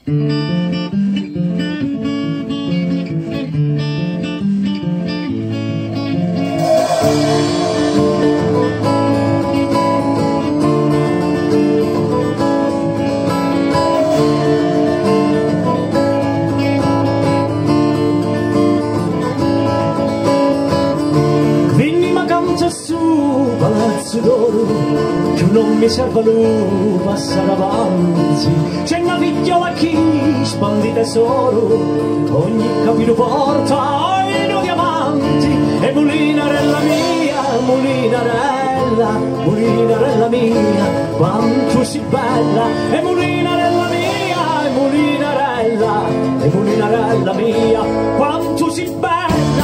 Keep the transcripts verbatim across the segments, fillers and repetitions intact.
Palazzo d'oro, che non mi serve lui passare avanti. C'è una figliola che spandi tesoro, ogni capito porta oino diamanti. E Molinarella mia, Molinarella, Molinarella mia, quanto si bella. E Molinarella mia, e Molinarella, e Molinarella mia, quanto si bella.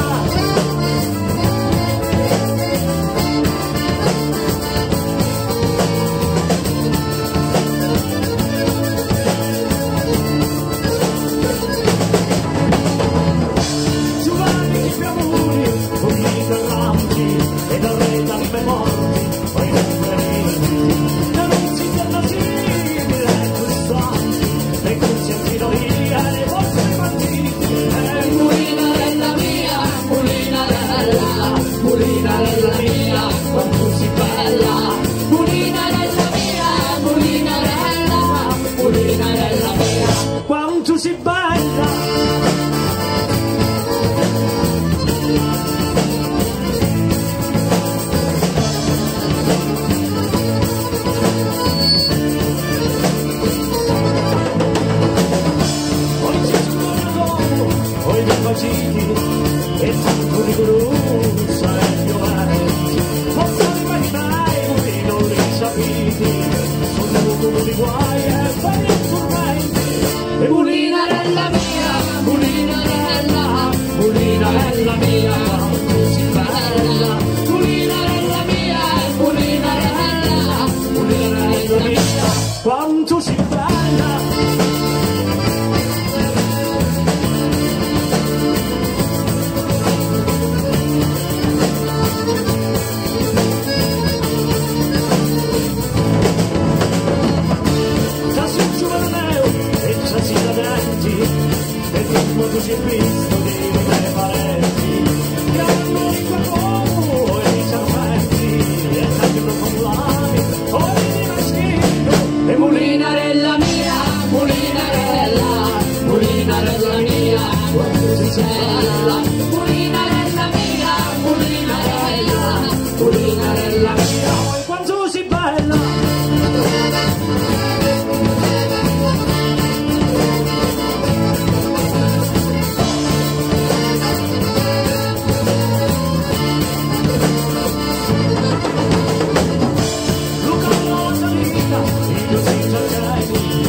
Quanto si balla! Oggi sono dopo, ho i miei bacini e tanto rigorosa è il mio vento. Forza di marinai, voi non li sapete, sono come di guai e fanno il tormento. E Molinarella mia, Molinarella, Molinarella mia, quanto si bella. Molinarella mia, Molinarella, Molinarella mia, quanto si bella. Tu si è visto dei miei parenti che hanno in quel uomo e i serpenti e tagliano con lami ogni meschino. E Molinarella mia, Molinarella, Molinarella mia, quanto si bella. Molinarella mia, Molinarella, Molinarella mia, quanto si bella. Io senza